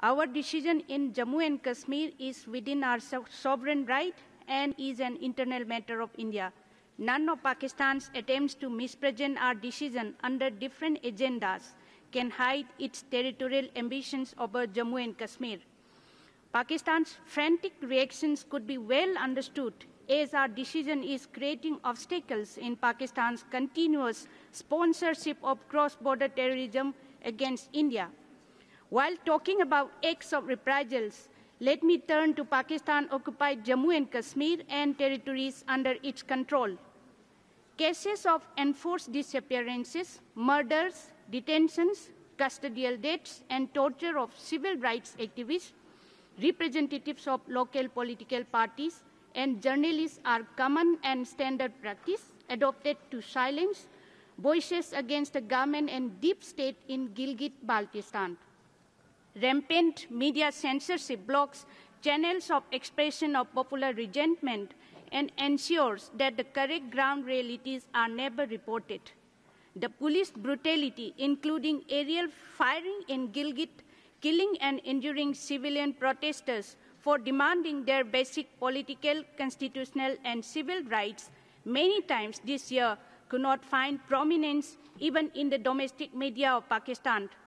Our decision in Jammu and Kashmir is within our sovereign right and is an internal matter of India. None of Pakistan's attempts to misrepresent our decision under different agendas can hide its territorial ambitions over Jammu and Kashmir. Pakistan's frantic reactions could be well understood as our decision is creating obstacles in Pakistan's continuous sponsorship of cross-border terrorism against India. While talking about acts of reprisals, let me turn to Pakistan-occupied Jammu and Kashmir and territories under its control. Cases of enforced disappearances, murders, detentions, custodial deaths, and torture of civil rights activists, representatives of local political parties, and journalists are common and standard practice adopted to silence voices against the government and deep state in Gilgit-Baltistan. Rampant media censorship blocks channels of expression of popular resentment and ensures that the correct ground realities are never reported. The police brutality, including aerial firing in Gilgit, killing and injuring civilian protesters for demanding their basic political, constitutional, and civil rights, many times this year could not find prominence even in the domestic media of Pakistan,